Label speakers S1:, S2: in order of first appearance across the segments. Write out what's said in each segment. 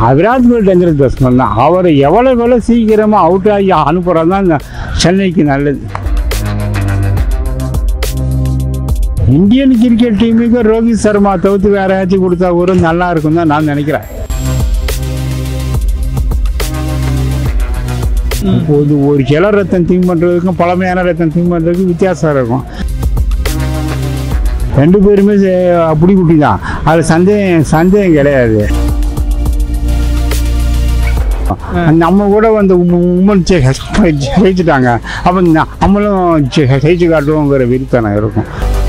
S1: Virat Kohli dangerous batsman தான். அவர் எவ்வளோ சீக்கிரமாக அவுட் ஆகி அனுப்புகிறது தான் இந்த சென்னைக்கு நல்லது. இந்தியன் கிரிக்கெட் டீமுக்கு ரோஹித் சர்மா தவிர்த்து வேற ஏதாச்சும் கொடுத்தா கூட நல்லா இருக்கும் தான் நான் நினைக்கிறேன். இப்போது ஒரு இள ரத்தம் திங்க் பண்ணுறதுக்கும் பழமையான ரத்தம் திங்க் பண்ணுறதுக்கும் வித்தியாசம் இருக்கும். ரெண்டு பேருமே அப்படி குட்டி தான், அது சந்தேகம் கிடையாது. நம்ம கூட வந்து உமன் ஜெயிச்சுட்டாங்க, அப்போ நம்மளும் ஜெயிச்சு காட்டுவோங்கிற விருத்தனம் இருக்கும்.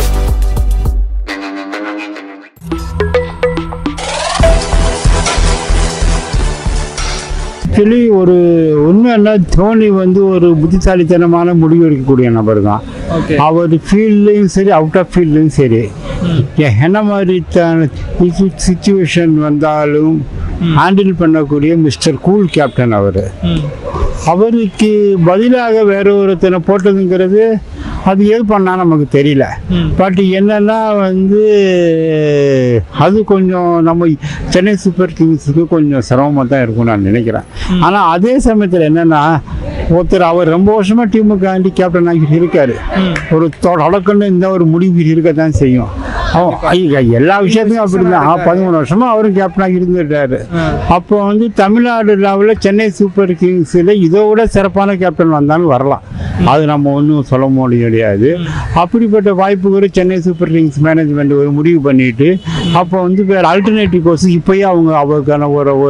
S1: ஆக்சுவலி ஒரு உண்மைன்னா தோனி வந்து ஒரு புத்திசாலித்தனமான முடிவு எடுக்கக்கூடிய நபர் தான். அவர் ஃபீல்ட்லேயும் சரி அவுட் ஆஃப் ஃபீல்ட்லேயும் சரி என்ன மாதிரி சிச்சுவேஷன் வந்தாலும் ஹேண்டில் பண்ணக்கூடிய மிஸ்டர் கூல் கேப்டன். அவருக்கு பதிலாக வேற ஒருத்தனை போட்டதுங்கிறது அது எது பண்ணால் நமக்கு தெரியல. பட் என்னன்னா வந்து அது கொஞ்சம் நம்ம சென்னை சூப்பர் கிங்ஸுக்கு கொஞ்சம் சிரமமாக தான் இருக்கும்னு நான் நினைக்கிறேன். ஆனால் அதே சமயத்தில் என்னென்னா ஒருத்தர் அவர் ரொம்ப வருஷமாக டீமுக்காண்டி கேப்டன் ஆகிட்டு இருக்காரு. ஒரு தொடக்கன்னு இந்த ஒரு முடிவு இருக்க தான் செய்யும். எல்லா விஷயத்தையும் அப்படி தான் 13 வருஷமா அவரும் கேப்டனாக இருந்துட்டாரு. அப்போ வந்து தமிழ்நாடு லெவலில் சென்னை சூப்பர் கிங்ஸில் இதோட சிறப்பான கேப்டன் வந்தாலும் வரலாம், அது நம்ம ஒன்றும் சொல்ல முடியாது. அப்படிப்பட்ட வாய்ப்பு கூட சென்னை சூப்பர் கிங்ஸ் மேனேஜ்மெண்ட் ஒரு முடிவு பண்ணிட்டு அப்போ வந்து வேறு ஆல்டர்னேட்டிவ் கோர்ஸ் இப்போயே அவருக்கான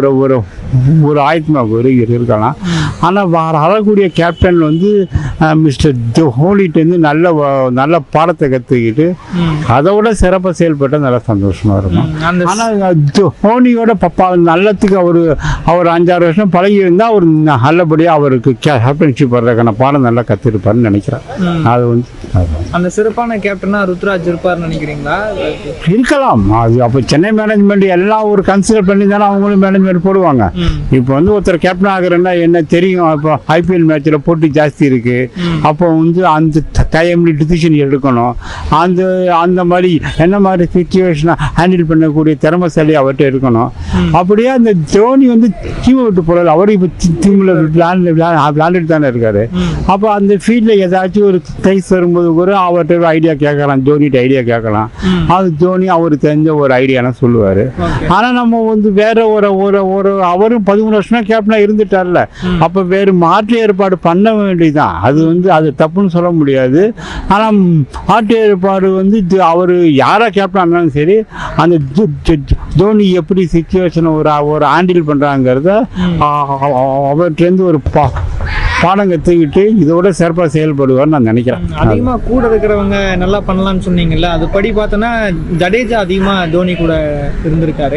S1: ஒரு ஆயத்தமாக இருக்கலாம். ஆனால் வரக்கூடிய கேப்டன் வந்து மிஸ்டர் தோனிட்டேருந்து நல்ல பாடத்தை கற்றுக்கிட்டு அதோட சிறப்பாக செயல்பட்டால் நல்லா சந்தோஷமாக இருக்கும். ஆனால் தோனியோட நல்லத்துக்கு அவர் 5-6 வருஷம் பழகி இருந்தால் அவர் நல்லபடியாக அவருக்கு கேப்டன்ஷிப் வர்றதுக்கான பாடம் நல்லா கற்றுருப்பாருன்னு நினைக்கிறேன். அது வந்து
S2: அந்த சிறப்பான கேப்டனா ருத்ராஜ் இருப்பார்னு நினைக்கிறீங்களா?
S1: இருக்கலாம். அது அப்போ சென்னை மேனேஜ்மெண்ட் எல்லாம் ஒரு கன்சிடர் பண்ணி தானே அவங்களும் மேனேஜ்மெண்ட் போடுவாங்க. இப்போ வந்து ஒருத்தர் கேப்டன் ஆகுறேன்னா என்ன தெரியும், இப்போ IPL மேட்ச்சில் போட்டி ஜாஸ்தி இருக்கு, அப்போ வந்து அந்த டைம்லி டிசிஷன் எடுக்கணும். அந்த மாதிரி என்ன மாதிரி சிச்சுவேஷனை ஹேண்டில் பண்ணக்கூடிய திறமைசாலி அவர்கிட்ட இருக்கணும். அப்படியே அந்த தோனி வந்து டீமை விட்டு போகல, அவரும் இப்போ டீமில் விளையாண்டுட்டு தானே இருக்காரு. அப்போ அந்த ஃபீல்டில் ஏதாச்சும் ஒரு ப்ரைஸ் வரும்போது கூட அவர்கிட்ட ஐடியா கேட்கலாம், தோனிகிட்ட ஐடியா கேட்கலாம். அது தோனி அவருக்கு தெரிஞ்ச ஒரு ஐடியானா சொல்லுவார். ஆனால் நம்ம வந்து வேற அவரும் 13 வருஷமா கேப்டனாக இருந்துட்டார்ல, அப்போ வேறு மாற்று ஏற்பாடு பண்ண வேண்டியதுதான். அது தப்புன்னு சொல்ல முடியாது. ஆனால் மாற்று ஏற்பாடு வந்து அவர் யாரா கேப்டனாக இருந்தாலும் சரி அந்த தோனி எப்படி சிச்சுவேஷனை ஒரு ஹேண்டில் பண்ணுறாங்கிறத அவர்கிட்டருந்து ஒரு பாடம் கற்றுக்கிட்டு இதோட சிறப்பாக செயல்படுவார்னு நான் நினைக்கிறேன்.
S2: அதிகமாக கூட இருக்கிறவங்க நல்லா பண்ணலாம்னு சொன்னீங்கல்ல, அது படி பார்த்தோன்னா ஜடேஜா அதிகமாக தோனி கூட இருந்திருக்காரு.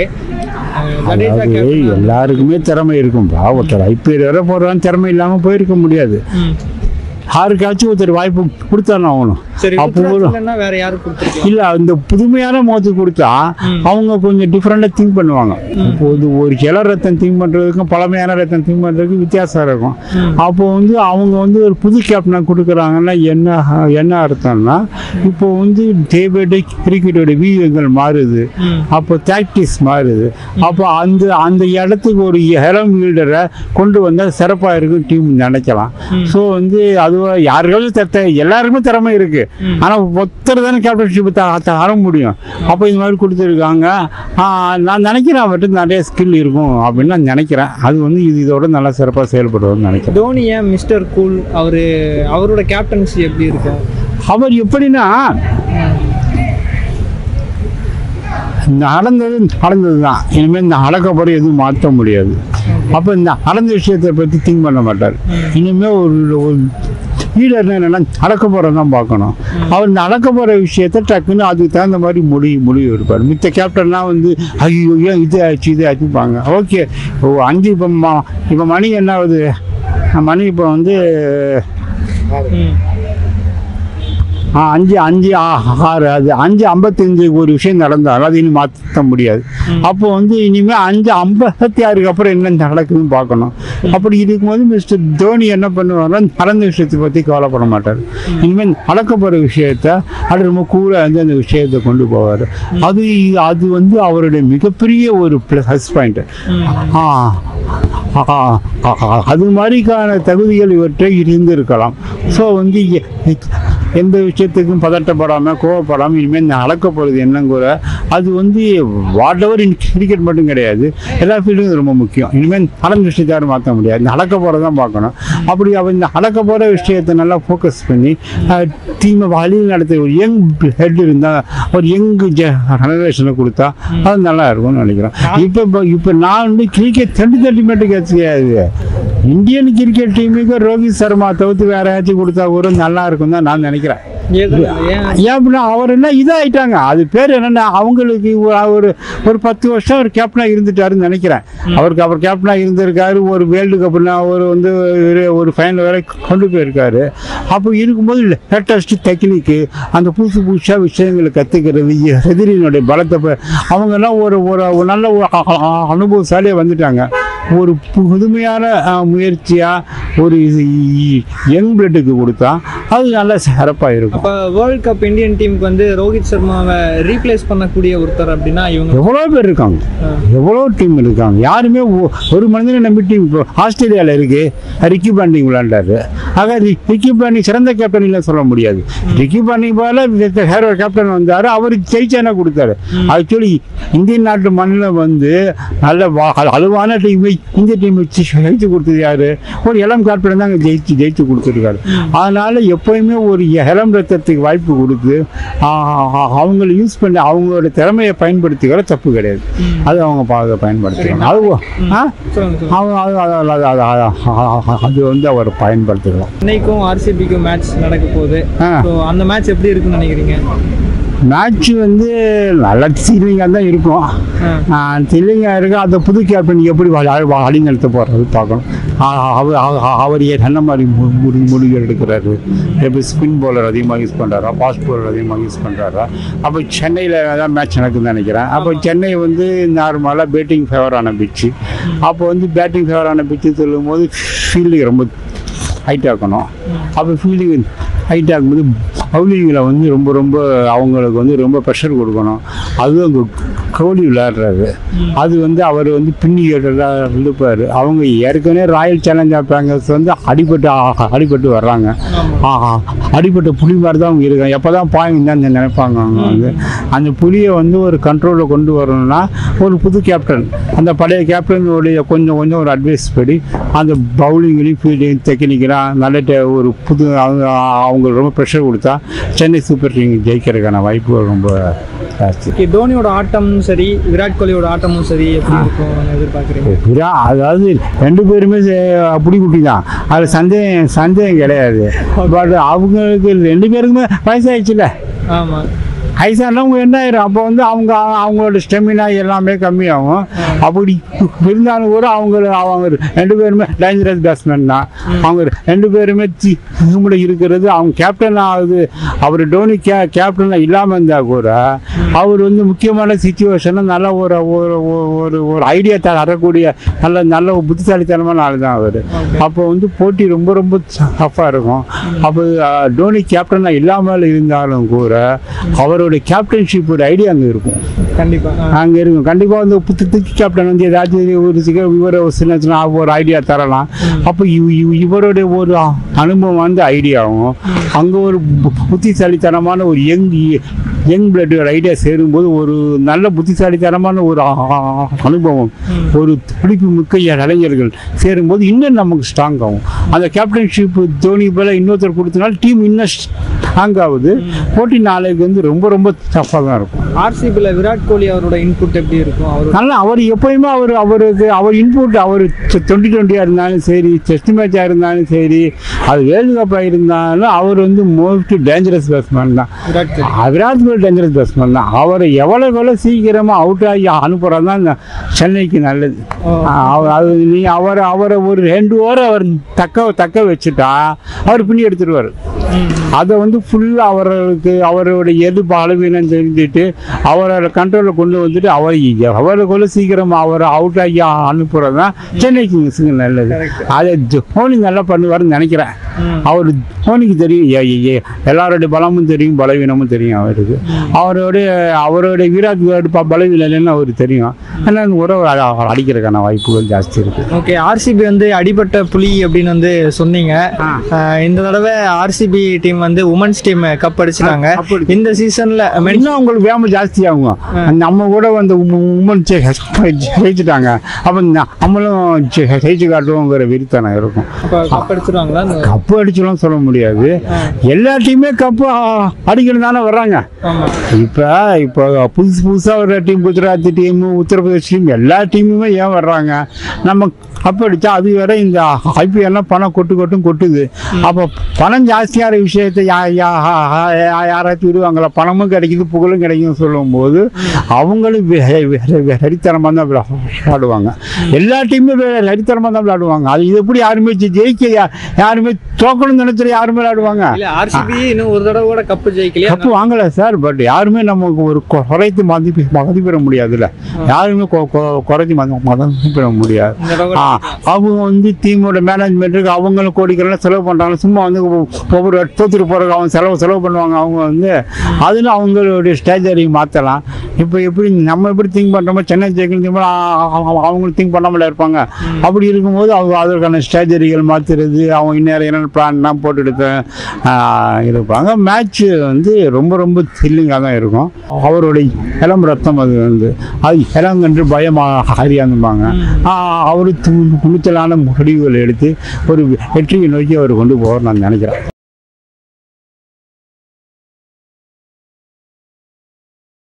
S1: எல்லாருக்குமே திறமை இருக்கும்பா. ஒருத்தர் IPL வர போறான்னு திறமை இல்லாமல் போயிருக்க முடியாது. யாருக்காச்சும் ஒருத்தர் வாய்ப்பு கொடுத்தானே ஆகணும். அப்போ இல்லை அந்த புதுமையான முகத்து கொடுத்தா அவங்க கொஞ்சம் டிஃப்ரெண்டாக திங்க் பண்ணுவாங்க. இப்போது ஒரு இள ரத்தம் திங்க் பண்ணுறதுக்கும் பழமையான ரத்தம் திங்க் பண்ணுறதுக்கும் வித்தியாசம் இருக்கும். அப்போ வந்து அவங்க வந்து ஒரு புது கேப்டனாக கொடுக்குறாங்கன்னா என்ன அர்த்தம்னா இப்போ வந்து டே பை டே கிரிக்கெட்டோட வீரங்கள் மாறுது, அப்போ டாக்டிக்ஸ் மாறுது. அப்போ அந்த இடத்துக்கு ஒரு இளம் வீல்டரை கொண்டு வந்தால் சிறப்பாக இருக்கும் டீம் நினைக்கலாம். ஸோ வந்து அது யாருக்கும் எல்லாருக்குமே திறமை இருக்கு, ஆனால் ஒருத்தர் தானே கேப்டன்ஷிப் தர முடியும். அப்போ இது மாதிரி கொடுத்துருக்காங்க. நான் நினைக்கிறேன் அவர்கிட்ட நிறைய ஸ்கில் இருக்கும் அப்படின்னு நான் நினைக்கிறேன். அது வந்து இதோட நல்லா சிறப்பாக செயல்படுவார்னு நினைக்கிறேன்.
S2: தோனியா மிஸ்டர் கூல் அவரோட கேப்டன்சி எப்படி இருக்கும்?
S1: அவர் எப்படின்னா நடந்தது தான், இனிமேல் இந்த நடக்கப்புறம் எதுவும் மாற்ற முடியாது. அப்போ இந்த நடந்த விஷயத்தை பற்றி திங்க் பண்ண மாட்டார். இனிமேல் ஒரு லீடர் என்னென்னா நடக்க போகிறதான் தான் பார்க்கணும். அவர் நடக்க போகிற விஷயத்த டக்குன்னு அதுக்கு தகுந்த மாதிரி முடிவு எடுப்பார். மித்த கேப்டன்னா வந்து ஐயோ ஏன் இது ஆச்சுப்பாங்க. ஓகே 5 இப்போ மணி என்ன ஆகுது, மணி இப்போ வந்து 5 5 6 அது 5:55 ஒரு விஷயம் நடந்தாலும் அது இனி மாற்ற முடியாது. அப்போ வந்து இனிமேல் 5:56க்கு அப்புறம் என்ன நடக்குதுன்னு பார்க்கணும். அப்படி இருக்கும்போது மிஸ்டர் தோனி என்ன பண்ணுவார்னா நடந்த விஷயத்தை பற்றி கவலைப்பட மாட்டார். இனிமேல் நடக்க போகிற விஷயத்த அது ரொம்ப கூலாக வந்து அந்த விஷயத்தை கொண்டு போவார். அது வந்து அவருடைய மிகப்பெரிய ஒரு ப்ளஸ் பாயிண்ட். அது மாதிரிக்கான தகுதிகள் இவற்றை இருந்திருக்கலாம். ஸோ வந்து எந்த விஷயத்துக்கும் பதட்டப்படாமல் கோவப்படாமல் இனிமேல் நடக்க போகிறது என்னங்கிற அது வந்து வாட் எவர் இன் கிரிக்கெட் மட்டும் கிடையாது, எல்லா ஃபீல்டும் ரொம்ப முக்கியம். இனிமேல் நடந்த விஷயத்தை யாரும் மாற்ற முடியாது, நடக்க போகிறதான் பார்க்கணும். அப்படி அவர் இந்த நடக்க போகிற விஷயத்தை நல்லா ஃபோக்கஸ் பண்ணி டீமை வழியில் நடத்த ஒரு யங் ஹெட் இருந்தால் ஒரு யங் ஜெனரேஷனை கொடுத்தா அது நல்லா இருக்கும்னு நினைக்கிறேன். இப்போ நான் வந்து கிரிக்கெட் 30 மட்டும் கிடையாது, இந்தியன் கிரிக்கெட் டீமுக்கு ரோஹித் சர்மா தவிர்த்து வேற ஏதாச்சும் கொடுத்தா கூட நல்லா இருக்கும் தான் நான் நினைக்கிறேன். ஏன் அப்படின்னா அவர் என்ன இதாகிட்டாங்க, அது பேர் என்னென்னா அவங்களுக்கு ஒரு 10 வருஷம் அவர் கேப்டனாக இருந்துட்டாருன்னு நினைக்கிறேன். அவர் கேப்டனாக இருந்திருக்காரு, ஒரு வேர்ல்டு கப்னா அவர் வந்து ஒரு ஃபைனல் வரை கொண்டு போயிருக்காரு. அப்போ இருக்கும்போது லேட்டஸ்ட் டெக்னிக்கு அந்த புதுசாக விஷயங்களை கற்றுக்கிறது, எதிரியினுடைய பலத்தை அவங்கெல்லாம் ஒரு நல்ல அனுபவசாலியாக வந்துட்டாங்க. ஒரு புதுமையான முயற்சியாக ஒரு யங் பிளட்டுக்கு கொடுத்தா அது நல்லா சிறப்பாக இருக்கும்.
S2: அப்போ வேர்ல்ட் கப் இந்தியன் டீமுக்கு வந்து ரோஹித் சர்மாவை ரீப்ளேஸ் பண்ணக்கூடிய ஒருத்தர் அப்படின்னா இவங்க
S1: எவ்வளோ பேர் இருக்காங்க, எவ்வளோ டீம் இருக்காங்க. யாருமே ஒரு மனிதனை நம்பி டீம் இப்போ ஆஸ்திரேலியாவில் இருக்குது, ரிக்கி பாண்டிங் விளையாண்டாரு. ஆக ரிக்கி பாண்டிங் சிறந்த கேப்டன் சொல்ல முடியாது. ரிக்கி பாண்டிங் போல வேற ஒரு கேப்டன் வந்தார், அவருக்கு ஜெயிச்சானா கொடுத்தாரு. ஆக்சுவலி இந்தியன் நாட்டு மண்ணில் வந்து நல்ல அழுவான டீமை இந்திய டீம் ஜெயிச்சு கொடுத்தது யாரு? ஒரு இளம் கேப்டன் தான் ஜெயிச்சு கொடுத்துருக்காரு. அதனால எப்போயுமே ஒரு இளம் ரத்தத்துக்கு வாய்ப்பு கொடுத்து அவங்கள யூஸ் பண்ணி அவங்களோட திறமையை பயன்படுத்திக்கிற தப்பு கிடையாது, அது அவங்க பயன்படுத்திக்கலாம். அது வந்து அவர் பயன்படுத்திக்கலாம்.
S2: சென்னைக்கும் ஆர்சிபிக்கும் மேட்ச் நடக்க போகுது, அந்த மேட்ச் எப்படி இருக்குன்னு நினைக்கிறீங்க?
S1: மேட்ச் வந்து நல்ல த்ரில்லிங்காக தான் இருக்கும். த்ரில்லிங்காக இருக்கும். அந்த புது கேப்டன் எப்படி வழி நடத்த போகிறது பார்க்கணும். அவர் என்ன மாதிரி முடிவு எடுக்கிறாரு, எப்படி ஸ்பின் பவுலர் அதிகமாக யூஸ் பண்ணுறாரா, ஃபாஸ்ட் பவுலர் அதிகமாக யூஸ் பண்ணுறாரா. அப்போ சென்னையில் தான் மேட்ச் நடக்குதுன்னு நினைக்கிறேன். அப்போ சென்னை வந்து நார்மலாக பேட்டிங் ஃபேவரான பிச்சு. அப்போ வந்து பேட்டிங் ஃபேவரான பிச்சு சொல்லும் போது ஃபீல்டிங் ரொம்ப ஹைட் ஆக்கணும். அப்போ ஃபீல்டிங் ஹைட் ஆகும்போது பவுலிங்கில் வந்து ரொம்ப அவங்களுக்கு வந்து ரொம்ப ப்ரெஷர் கொடுக்கணும். அதுவும் அங்கே கோலி விளையாடுறாரு, அது வந்து அவர் வந்து பின்னி கேட்டதாக இருப்பார். அவங்க ஏற்கனவே ராயல் சேலஞ்சர் பேங்கர்ஸ் வந்து அடிபட்டு வர்றாங்க. அடிபட்ட புலி மாதிரி தான் அவங்க இருக்காங்க. எப்போ தான் பாயிண்ட் தான் நினைப்பாங்க. அவங்க வந்து அந்த புலியை வந்து ஒரு கண்ட்ரோலில் கொண்டு வரணும்னா ஒரு புது கேப்டன், அந்த பழைய கேப்டனுடைய கொஞ்சம் ஒரு அட்வைஸ் படி அந்த பவுலிங்லேயும் ஃபீல்டிங் டெக்னிக்கலாக நல்ல ஒரு புது அவங்களுக்கு ரொம்ப ப்ரெஷர் கொடுத்தா சென்னை சூப்பர் கிங் ஜெயிக்கிறதுக்கான வாய்ப்புகள் ரொம்ப ஜாஸ்தி.
S2: தோனியோட ஆட்டமும் சரி, விராட் கோலியோட ஆட்டமும் சரி எப்படி இருக்கும் எதிர்பார்க்குறீங்க?
S1: அதாவது 2 பேருமே அப்படி குட்டி தான், அது சந்தேகம் கிடையாது. பட் அவங்களுக்கு 2 பேருக்குமே வயசாகிடுச்சுல.
S2: ஆமாம்,
S1: வயசானவங்க என்ன ஆயிரும், அப்போ வந்து அவங்களோட ஸ்டெமினா எல்லாமே கம்மியாகும். அப்படி இருந்தாலும் கூட அவங்க 2 பேருமே டேஞ்சரஸ் பேட்ஸ்மேன் தான். அவங்க 2 பேருமே டீமில் இருக்கிறது. அவங்க கேப்டன் ஆகுது, அவர் டோனி கேப்டனாக இல்லாமல் இருந்தால் கூட அவர் வந்து முக்கியமான சுச்சுவேஷனில் நல்ல ஒரு ஐடியா தரக்கூடிய நல்ல புத்திசாலித்தனமான ஆள் தான் அவர். அப்போ வந்து போட்டி ரொம்ப டஃப்பாக இருக்கும். அப்போ டோனி கேப்டனாக இல்லாமல் இருந்தாலும் கூட அவருடைய கேப்டன்ஷிப் ஐடியா அங்கே இருக்கும்.
S2: கண்டிப்பாக
S1: அங்கே இருக்கும். கண்டிப்பாக வந்து புது கேப்டன் வந்து ஏதாச்சும் இவரை சின்ன ஒரு ஐடியா தரலாம். அப்போ இவருடைய ஒரு அனுபவம் வந்து ஐடியாவும் அங்கே ஒரு புத்திசாலித்தனமான ஒரு யங் பிளட் ஐடியா சேரும்போது ஒரு நல்ல புத்திசாலித்தனமான ஒரு அனுபவம், ஒரு துடிப்பு மிக்க இளைஞர்கள் சேரும்போது இன்னும் நமக்கு ஸ்ட்ராங் ஆகும். அந்த கேப்டன்ஷிப் தோனி போல இன்னொருத்தர் கொடுத்தனால டீம் இன்னும் ஸ்ட்ராங் ஆகுது. போட்டி நாளைக்கு வந்து ரொம்ப டஃப்பாக தான் இருக்கும்.
S2: ஆர்சிபியில் விராட் கோலி அவரோட இன்புட் எப்படி இருக்கும்?
S1: அவர் எப்போயுமே அவர் இன்புட் அவர் 2020 இருந்தாலும் சரி, டெஸ்ட் மேட்சாக இருந்தாலும் சரி, அது வேர்ல்டு கப்பாக இருந்தாலும் அவர் வந்து மோஸ்ட் டேஞ்சரஸ் பேட்ஸ்மேன் தான். விராட் கோலி டேஞ்சரஸ் பேட்ஸ்மேன் தான். அவரை எவ்வளோ சீக்கிரமாக அவுட் ஆகி அனுப்புறது தான் சென்னைக்கு நல்லது. அது அவரை ஒரு 2 ஓவர் அவர் தக்க வச்சுட்டா அவர் பின்னி எடுத்துருவார். அதை வந்து ஃபுல்லாக அவருடைய எது பலவீனம் தெரிஞ்சுட்டு அவரோட கண்ட்ரோலில் கொண்டு வந்துட்டு அவருக்குள்ள சீக்கிரம் அவரை அவுட் ஆகி அனுப்புறது தான் சென்னை கிங்ஸுக்கு நல்லது. அதை தோனி நல்லா பண்ணுவார்னு நினைக்கிறேன். அவர் தோனிக்கு தெரியும், எல்லாருடைய பலமும் தெரியும், பலவீனமும் தெரியும் அவருக்கு. அவருடைய விராட் பலவீனம் இல்லைன்னு அவருக்கு தெரியும். ஆனால் உறவு அடிக்கிறதுக்கான வாய்ப்புகள் ஜாஸ்தி இருக்கு.
S2: ஓகே, ஆர்சிபி வந்து அடிபட்ட புலி அப்படின்னு வந்து சொன்னீங்க. இந்த தடவை ஆர்சிபி டீம் வந்து உமன்ஸ் டீம் கப் அடிச்சிட்டாங்க. இந்த சீசன்ல
S1: இன்னும் உங்களுக்கு வேம ஜாஸ்தி ஆகும். நம்ம கூட வந்து உமன் ஜெயிச்சுட்டாங்க, அப்போ நம்மளும் ஜெயிச்சு காட்டுவோங்கிற வெறித்தனம் இருக்கும்.
S2: கப் அடிச்சிருவாங்களா?
S1: கப்பு அடிச்சலாம் சொல்ல முடியாது. எல்லா டீமே கப்பு அடிக்கணும் தானே வர்றாங்க. இப்போ புதுசாக ஒரு team, Gujarat team, Uttar Pradesh team, எல்லா டீமுமே ஏன் வர்றாங்க? நம்ம கப் அடித்தா அது வேற இந்த ஐபிஎல்லாம் பணம் கொட்டுது. அப்போ பணம் ஜாஸ்தியான விஷயத்தை யாராச்சும் விடுவாங்களா? பணமும் கிடைக்குது, புகழும் கிடைக்குதுன்னு சொல்லும்போது அவங்களும் வெறித்தனமாக தான் விளையாடுவாங்க. எல்லா டீமுமே வெறித்தனமாக தான் விளையாடுவாங்க. அது இது எப்படி யாருமே ஜெயிக்க, யாருமே தோக்கணும்னு நினைச்சா யாருமே விளையாடுவாங்க.
S2: ஆர்சிபி இன்னும் ஒரு தடவை கூட கப்பு ஜெயிக்கல,
S1: கப்பு வாங்கலை சார். பட் யாருமே நமக்கு ஒரு குறைத்து மதிப்பிட முடியாதுல்ல. யாருமே குறைச்சி மதிப்பிட முடியாது. அவங்க வந்து டீமோட மேனேஜ்மெண்ட்டுக்கு அவங்களும் கோடிக்கெல்லாம் செலவு பண்ணுறாங்க. சும்மா வந்து ஒவ்வொரு தோத்துட்டு போகிறதுக்கு அவங்க செலவு பண்ணுவாங்க. அவங்க வந்து அதில் அவங்களுடைய ஸ்ட்ராட்டஜி மாற்றலாம். இப்போ எப்படி நம்ம எப்படி திங்க் பண்ணுறோமோ, சென்னை ஜெயிக்கணும் திங்க் அவங்களும் திங்க் பண்ணாமல இருப்பாங்க. அப்படி இருக்கும்போது அவங்க அதற்கான ஸ்ட்ராட்டஜிகள் மாற்றுறது, அவங்க என்னென்ன பிளான்லாம் போட்டுட்டு இருப்பாங்க. மேட்ச்சு வந்து ரொம்ப த்ரில்லிங்காக தான் இருக்கும். அவருடைய இளம் ரத்தம் அது வந்து அது இளங்கன்று பயமாக அறியாந்துப்பாங்க. அவரு துணிச்சலான முடிவுகளை எடுத்து ஒரு வெற்றியை நோக்கி அவர் கொண்டு போவார் நான் நினைக்கிறேன்.